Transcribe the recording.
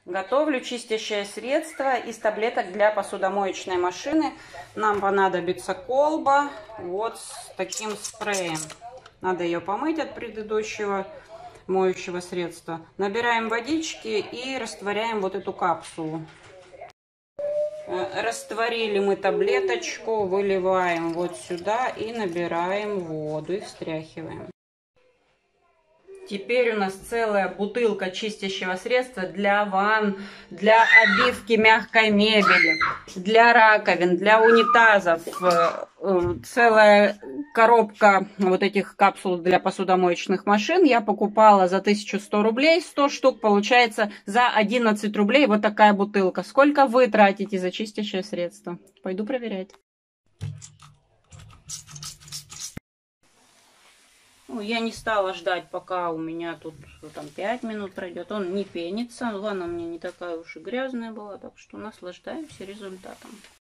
Готовлю чистящее средство из таблеток для посудомоечной машины. Нам понадобится колба вот с таким спреем. Надо ее помыть от предыдущего моющего средства. Набираем водички и растворяем вот эту капсулу. Растворили мы таблеточку, выливаем вот сюда и набираем воду и встряхиваем. Теперь у нас целая бутылка чистящего средства для ванн, для обивки мягкой мебели, для раковин, для унитазов. Целая коробка вот этих капсул для посудомоечных машин. Я покупала за 1100 рублей, 100 штук, получается за 11 рублей вот такая бутылка. Сколько вы тратите за чистящее средство? Пойду проверять. Я не стала ждать, пока у меня тут там 5 минут пройдет. Он не пенится. Ванна у меня не такая уж и грязная была, так что наслаждаемся результатом.